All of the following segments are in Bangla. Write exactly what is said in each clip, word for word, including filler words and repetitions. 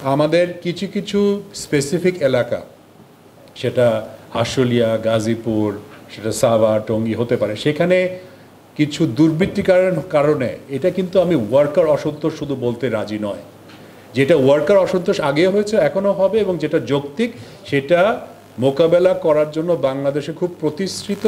আমাদের কিছু কিছু স্পেসিফিক এলাকা, সেটা আশুলিয়া, গাজীপুর, সেটা সাভার, টঙ্গী হতে পারে, সেখানে কিছু দুর্বৃত্তির কারণে এটা কিন্তু আমি ওয়ার্কার অসন্তোষ শুধু বলতে রাজি নয়। যেটা ওয়ার্কার অসন্তোষ আগেও হয়েছে, এখনও হবে, এবং যেটা যৌক্তিক সেটা মোকাবেলা করার জন্য বাংলাদেশে খুব প্রতিষ্ঠিত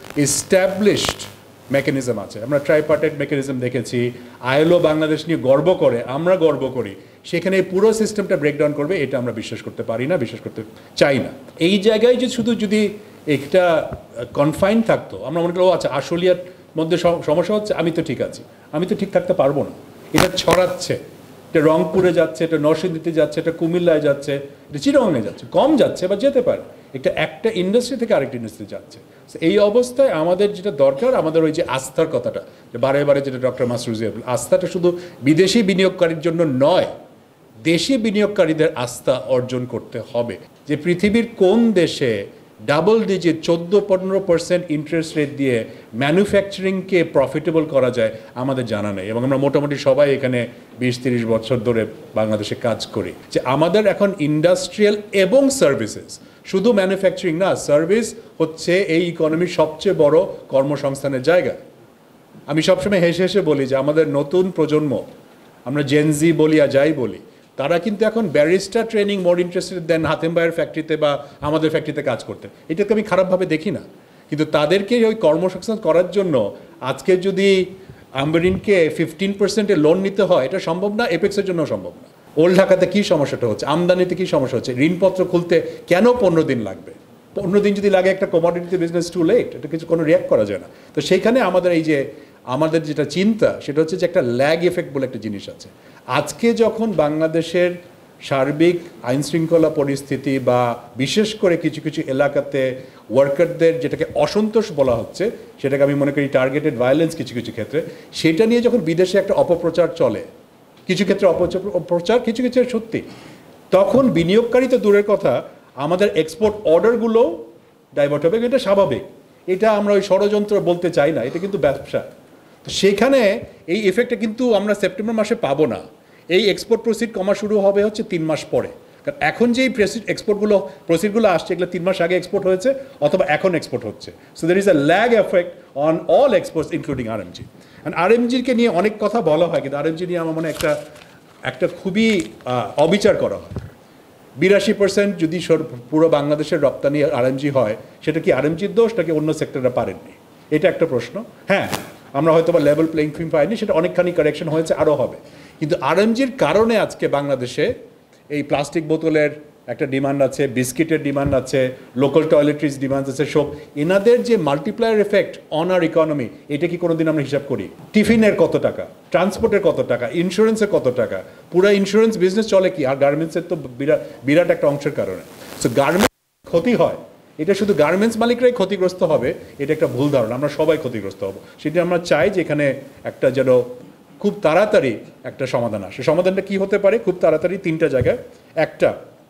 এস্টাবলিশড মেকানিজম আছে। আমরা ট্রাইপার্টাইট মেকানিজম দেখেছি, আইএলও বাংলাদেশ নিয়ে গর্ব করে, আমরা গর্ব করি। সেখানে এই পুরো সিস্টেমটা ব্রেকডাউন করবে এটা আমরা বিশ্বাস করতে পারি না, বিশ্বাস করতে চাই না। এই জায়গায় যে শুধু যদি একটা কনফাইন থাকতো, আমরা মনে করি ও আচ্ছা আশুলিয়ার মধ্যে সমস্যা হচ্ছে, আমি তো ঠিক আছি, আমি তো ঠিক থাকতে পারবো না। এটা ছড়াচ্ছে, এটা রংপুরে যাচ্ছে, এটা নরসিংদীতে যাচ্ছে, এটা কুমিল্লায় যাচ্ছে, এটা চিটাগংয়ে যাচ্ছে, কম যাচ্ছে বা যেতে পারে, এটা একটা ইন্ডাস্ট্রি থেকে আরেকটা ইন্ডাস্ট্রি যাচ্ছে। এই অবস্থায় আমাদের যেটা দরকার, আমাদের ওই যে আস্থার কথাটা, যে বারে বারে যেটা ডক্টর মাসরুর জিয়া, আস্থাটা শুধু বিদেশি বিনিয়োগকারীর জন্য নয়, দেশি বিনিয়োগকারীদের আস্থা অর্জন করতে হবে। যে পৃথিবীর কোন দেশে ডাবল ডিজিট চোদ্দো পনেরো পার্সেন্ট ইন্টারেস্ট রেট দিয়ে ম্যানুফ্যাকচারিংকে প্রফিটেবল করা যায় আমাদের জানা নেই, এবং আমরা মোটামুটি সবাই এখানে বিশ তিরিশ বছর ধরে বাংলাদেশে কাজ করি। যে আমাদের এখন ইন্ডাস্ট্রিয়াল এবং সার্ভিসেস, শুধু ম্যানুফ্যাকচারিং না, সার্ভিস হচ্ছে এই ইকোনমির সবচেয়ে বড় কর্মসংস্থানের জায়গা। আমি সবসময় হেসে হেসে বলি যে আমাদের নতুন প্রজন্ম, আমরা জেনজি বলি আর যাই বলি, তারা কিন্তু এখন barrister training more interested than Hatem ভাইয়ের ফ্যাক্টরিতে বা আমাদের ফ্যাক্টরিতে কাজ করতে। এটাকে আমি খারাপভাবে দেখি না, কিন্তু তাদেরকে ওই কর্মসংস্থান করার জন্য আজকে যদি আমবেরিনকে ফিফটিন পার্সেন্টে লোন নিতে হয়, এটা সম্ভব না, এপেক্সের জন্য সম্ভব না। ওল্ড ঢাকাতে কী সমস্যাটা হচ্ছে, আমদানিতে কী সমস্যা হচ্ছে, ঋণপত্র খুলতে কেন পনেরো দিন লাগবে? পনেরো দিন যদি লাগে একটা কমোডিটি বিজনেস টু লেট, এটা কিছু কোনো রিয়াক্ট করা যায় না। তো সেইখানে আমাদের এই যে আমাদের যেটা চিন্তা, সেটা হচ্ছে যে একটা ল্যাগ এফেক্ট বলে একটা জিনিস আছে। আজকে যখন বাংলাদেশের সার্বিক আইনশৃঙ্খলা পরিস্থিতি বা বিশেষ করে কিছু কিছু এলাকাতে ওয়ার্কারদের যেটাকে অসন্তোষ বলা হচ্ছে, সেটাকে আমি মনে করি টার্গেটেড ভায়োলেন্স কিছু কিছু ক্ষেত্রে, সেটা নিয়ে যখন বিদেশে একটা অপপ্রচার চলে, কিছু ক্ষেত্রে অপপ্রচার, কিছু কিছু সত্যি, তখন বিনিয়োগকারী তো দূরের কথা, আমাদের এক্সপোর্ট অর্ডারগুলো ডাইভার্ট হবে। এটা স্বাভাবিক, এটা আমরা ওই ষড়যন্ত্র বলতে চাই না, এটা কিন্তু ব্যবসা। তো সেখানে এই এফেক্টটা কিন্তু আমরা সেপ্টেম্বর মাসে পাবো না। এই এক্সপোর্ট প্রসিড কমা শুরু হবে হচ্ছে তিন মাস পরে, কারণ এখন যেই প্রসিড এক্সপোর্টগুলো প্রসিডগুলো আসছে, এগুলো তিন মাস আগে এক্সপোর্ট হয়েছে অথবা এখন এক্সপোর্ট হচ্ছে। So there is a lag effect on all exports including RMG. And আরএমজিকে নিয়ে অনেক কথা বলা হয়, কিন্তু আরএমজি নিয়ে আমার মনে একটা একটা খুবই অবিচার করা হয়। বিরাশি পার্সেন্ট যদি পুরো বাংলাদেশের রপ্তানি আরএমজি হয়, সেটা কি আরএমজির দোষ নাকি অন্য সেক্টররা পারেননি? এটা একটা প্রশ্ন। হ্যাঁ, আমরা হয়তো বা লেভেল প্লেইং ফিল্ড পাইনি, সেটা অনেকখানি কারেকশন হয়েছে, আরও হবে। কিন্তু আরএমজির কারণে আজকে বাংলাদেশে এই প্লাস্টিক বোতলের একটা ডিমান্ড আছে, বিস্কিটের ডিমান্ড আছে, লোকাল টয়লেট্রিজ ডিমান্ড আছে, সব এনাদের যে multiplier effect on our economy, এটা কি কোনোদিন আমরা হিসাব করি? টিফিনের কত টাকা, ট্রান্সপোর্টের কত টাকা, ইন্স্যুরেন্সের কত টাকা, পুরো ইন্স্যুরেন্স বিজনেস চলে কি? আর গার্মেন্টসের তো বিরাট বিরাট একটা অংশের কারণে। সো গার্মেন্টস ক্ষতি হয়, এটা শুধু গার্মেন্টস মালিকরাই ক্ষতিগ্রস্ত হবে, এটা একটা ভুল ধারণা। আমরা সবাই ক্ষতিগ্রস্ত হব। সেটা আমরা চাই যে এখানে একটা যেন খুব তাড়াতাড়ি একটা সমাধান আসে। সমাধানটা কি হতে পারে? খুব তাড়াতাড়ি তিনটা জায়গায়। একটা,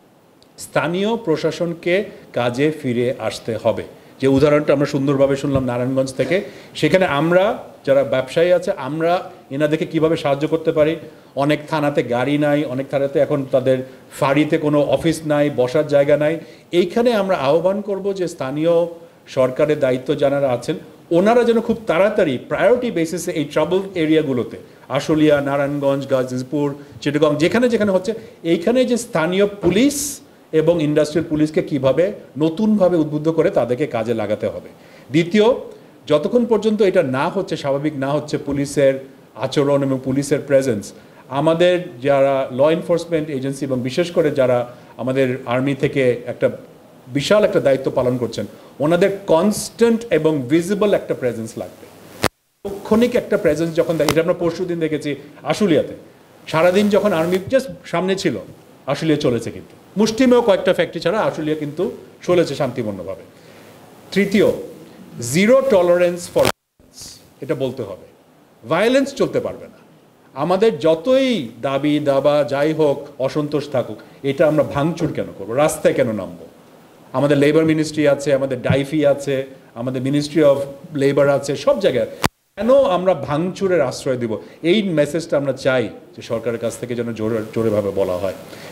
স্থানীয় প্রশাসনকে কাজে ফিরে আসতে হবে। যে উদাহরণটা আমরা সুন্দরভাবে শুনলাম নারায়ণগঞ্জ থেকে, সেখানে আমরা যারা ব্যবসায়ী আছে, আমরা এনাদেরকে কীভাবে সাহায্য করতে পারি। অনেক থানাতে গাড়ি নাই, অনেক থানাতে এখন তাদের ফাঁড়িতে কোনো অফিস নাই, বসার জায়গা নাই। এইখানে আমরা আহ্বান করব যে স্থানীয় সরকারের দায়িত্ব যারা আছেন, ওনারা যেন খুব তাড়াতাড়ি প্রায়োরিটি বেসিসে এই ট্রাবল এরিয়াগুলোতে, আশুলিয়া, নারায়ণগঞ্জ, গাজীপুর, চিটাগং, যেখানে যেখানে হচ্ছে, এইখানে যে স্থানীয় পুলিশ এবং ইন্ডাস্ট্রিয়াল পুলিশকে কিভাবে নতুনভাবে উদ্বুদ্ধ করে তাদেরকে কাজে লাগাতে হবে। দ্বিতীয়, যতক্ষণ পর্যন্ত এটা না হচ্ছে, স্বাভাবিক না হচ্ছে পুলিশের আচরণ এবং পুলিশের প্রেজেন্স, আমাদের যারা ল এনফোর্সমেন্ট এজেন্সি এবং বিশেষ করে যারা আমাদের আর্মি থেকে একটা বিশাল একটা দায়িত্ব পালন করছেন, ওনাদের কনস্ট্যান্ট এবং ভিজিবল একটা প্রেজেন্স লাগবে। তাৎক্ষণিক একটা প্রেজেন্স যখন দেখি, এটা আমরা পরশু দিন দেখেছি আশুলিয়াতে, সারাদিন যখন আর্মি জাস্ট সামনে ছিল, আশুলিয়া চলেছে, কিন্তু মুষ্টিমেয় কয়েকটা ফ্যাক্টরি ছাড়া আশুলিয়া কিন্তু চলেছে শান্তিপূর্ণভাবে। তৃতীয়, জিরো টলারেন্স ফর ভায়োলেন্স, এটা বলতে হবে। ভায়োলেন্স চলতে পারবে না। আমাদের যতই দাবি দাবা যাই হোক, অসন্তোষ থাকুক, এটা আমরা ভাঙচুর কেন করবো? রাস্তায় কেন নামবো? আমাদের লেবার মিনিস্ট্রি আছে, আমাদের ডাইফি আছে, আমাদের মিনিস্ট্রি অফ লেবার আছে, সব জায়গায় কেন আমরা ভাঙচুরের আশ্রয় দিব? এই মেসেজটা আমরা চাই যে সরকারের কাছ থেকে যেন জোরে জোরেভাবে বলা হয়।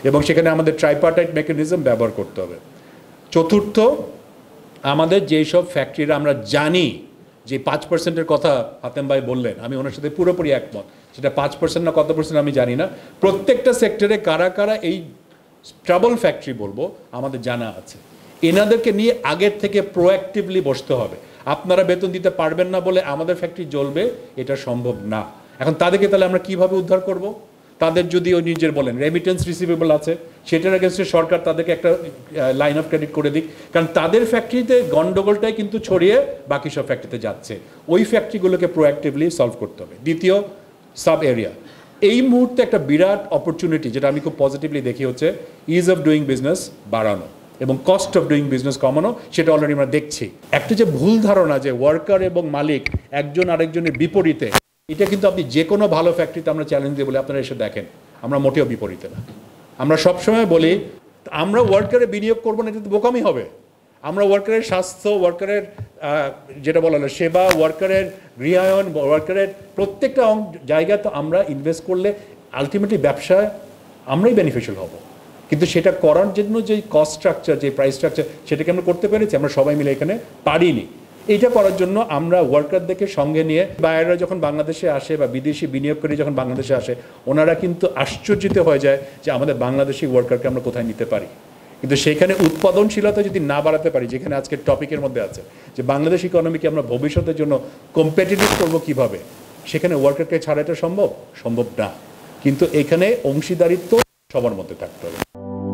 এবং সেখানে আমাদের ট্রাইপার্টাইট মেকানিজম ব্যবহার করতে হবে। চতুর্থ, আমাদের যেই সব ফ্যাক্টরিরা আমরা জানি যে পাঁচ পার্সেন্টের কথা হাতেম ভাই বললেন, আমি ওনার সাথে পুরোপুরি একমত, সেটা পাঁচ পার্সেন্ট না কত পার্সেন্ট আমি জানি না, প্রত্যেকটা সেক্টরে কারা কারা এই ট্রাবল ফ্যাক্টরি বলবো আমাদের জানা আছে। এনাদেরকে নিয়ে আগের থেকে প্রোঅ্যাক্টিভলি বসতে হবে। আপনারা বেতন দিতে পারবেন না বলে আমাদের ফ্যাক্টরি জ্বলবে, এটা সম্ভব না। এখন তাদেরকে তাহলে আমরা কিভাবে উদ্ধার করব? তাদের যদি ওই নিজের বলেন রেমিটেন্স রিসিভেবল আছে, সেটার এগেনস্টে সরকার তাদেরকে একটা লাইন অফ ক্রেডিট করে দিক, কারণ তাদের ফ্যাক্টরিতে গন্ডগোলটাই কিন্তু ছড়িয়ে বাকি সব ফ্যাক্টরিতে যাচ্ছে। ওই ফ্যাক্টরিগুলোকে প্রোঅ্যাক্টিভলি সলভ করতে হবে। দ্বিতীয়, সাব এরিয়া। এই মুহূর্তে একটা বিরাট অপরচুনিটি যেটা আমি খুব পজিটিভলি দেখি হচ্ছে ইজ অফ ডুইং বিজনেস বাড়ানো এবং কস্ট অফ ডুইং বিজনেস কমানো। সেটা অলরেডি আমরা দেখছি। একটা যে ভুল ধারণা যে ওয়ার্কার এবং মালিক একজন আরেকজনের বিপরীতে, এটা কিন্তু আপনি যে কোনো ভালো ফ্যাক্টরিতে আমরা চ্যালেঞ্জ দিয়ে বলি আপনারা এসে দেখেন, আমরা মোটেও বিপরীতে না। আমরা সবসময় বলি আমরা ওয়ার্কারে বিনিয়োগ করবো না, এটা তো বোকামি হবে। আমরা ওয়ার্কারের স্বাস্থ্য, ওয়ার্কারের যেটা বলা হলো সেবা, ওয়ার্কারের গৃহায়ন, ওয়ার্কারের প্রত্যেকটা জায়গায় তো আমরা ইনভেস্ট করলে আলটিমেটলি ব্যবসায় আমরাই বেনিফিশিয়াল হব। কিন্তু সেটা করার জন্য যে কস্ট স্ট্রাকচার, যে প্রাইস স্ট্রাকচার, সেটাকে আমরা করতে পেরেছি? আমরা সবাই মিলে এখানে পারিনি। এইটা করার জন্য আমরা ওয়ার্কারদেরকে সঙ্গে নিয়ে, বায়াররা যখন বাংলাদেশে আসে বা বিদেশি বিনিয়োগকারী যখন বাংলাদেশে আসে, ওনারা কিন্তু আশ্চর্যিত হয়ে যায় যে আমাদের বাংলাদেশি ওয়ার্কারকে আমরা কোথায় নিতে পারি। কিন্তু সেখানে উৎপাদনশীলতা যদি না বাড়াতে পারি, যেখানে আজকের টপিকের মধ্যে আছে যে বাংলাদেশ ইকোনমিকে আমরা ভবিষ্যতের জন্য কম্পিটিটিভ করবো কীভাবে, সেখানে ওয়ার্কারকে ছাড়া এটা সম্ভব সম্ভব না। কিন্তু এখানে অংশীদারিত্ব সবার মধ্যে থাকতে হবে।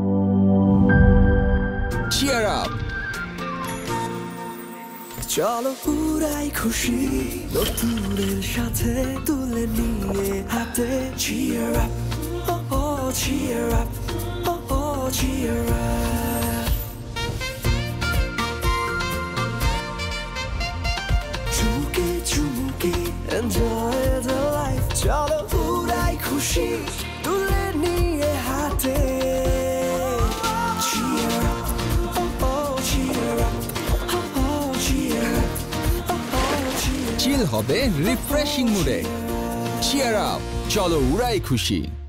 Cheer up! চলো পুরাই খুশি নতুনের সাথে তুলে নিয়ে হাতে। Cheer up! Oh oh, cheer up! Oh oh, cheer up! চুমুকে চুমুকে enjoy the life. চলো পুরাই খুশি তুলে নিয়ে হাতে। Cheer up! Oh oh, cheer up! চিল হবে রিফ্রেশিং মুডে। চিয়ার আপ, চলো উড়াই খুশি।